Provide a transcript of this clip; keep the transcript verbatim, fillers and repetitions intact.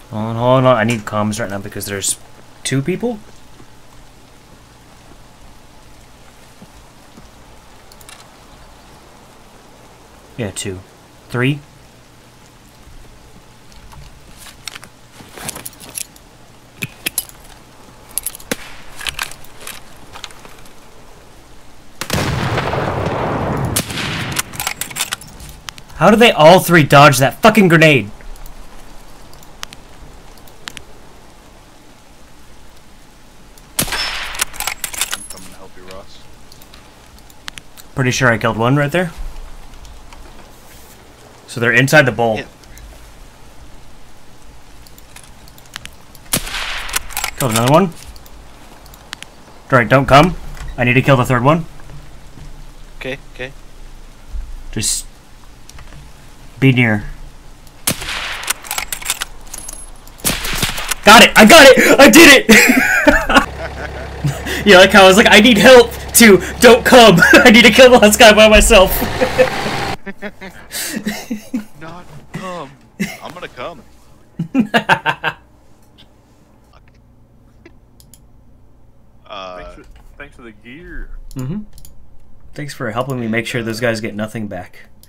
Hold on, hold on. I need comms right now because there's two people. Yeah, two. Three. How do they all three dodge that fucking grenade? I'm coming to help you, Ross. Pretty sure I killed one right there. So they're inside the bowl. Yeah. Killed another one. Alright, don't come. I need to kill the third one. Okay, okay. Just be near. Got it! I got it! I did it! Yeah, like how I was like, I need help to don't come. I need to kill the last guy by myself. Not come. I'm gonna come. uh, Thanks for, thanks for the gear. Mm-hmm. Thanks for helping me make sure those guys get nothing back.